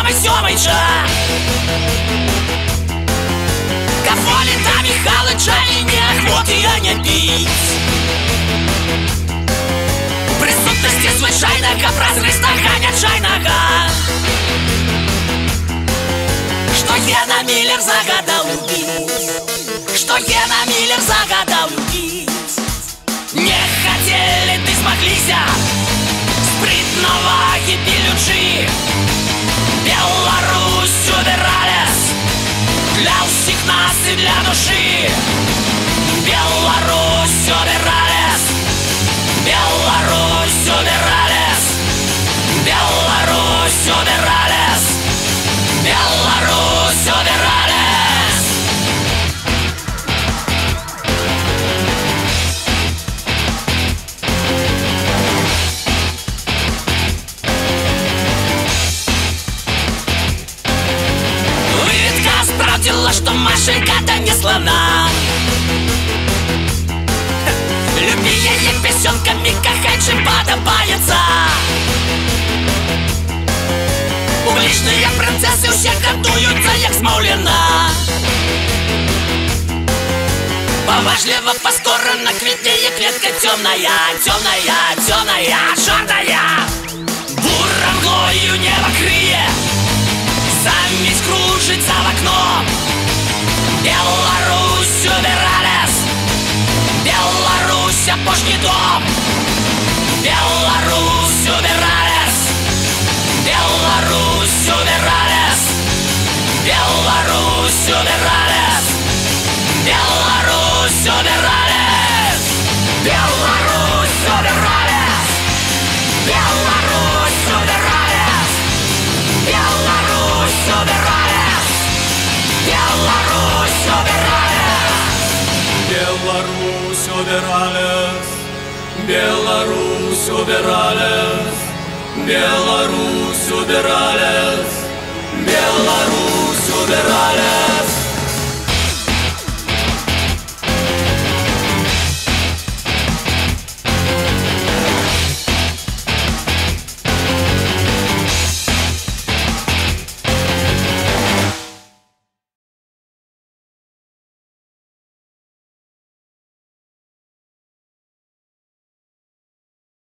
Семича. Каволі та Михалича і не охоти я не пить. Присутності звичайнага празрыстага нячайнага. Что Гена Миллер загадал убить, что Гена Миллер загадал убить. Не хотели, ты смоглися спритного гибелючи. Беларусь убирались для всех нас и для души. Беларусь убирались, Беларусь убирались, Беларусь убирались, Беларусь убирались. Выведка справдила, что Машенька-то не слона. Люби ее песенками, кахай, чем подобается. Публичные принцессы у всех готуются, як Смоліна. Поважливо поскорено квітнее клетка темная, темная, темная, черная. Буром глою небо крые, замесь кружится в окно. Беларусь убирались, Беларусь опошний дом. Беларусь убирались, Беларусь убирались, Беларусь убирались, Беларусь убирались, Беларусь убирались, Беларусь убирались, Беларусь убирались, Беларусь убирались, Беларусь убирались, Беларусь убирались, Беларусь убирались.